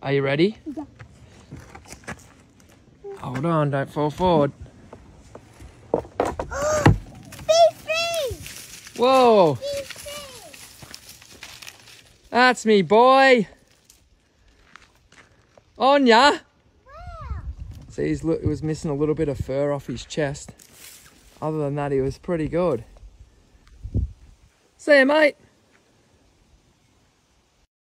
Are you ready? Yeah. Hold on, don't fall forward. Fifi! Whoa! Fifi! That's me, boy. On ya. Wow! See, he was missing a little bit of fur off his chest. Other than that, he was pretty good. See you, mate.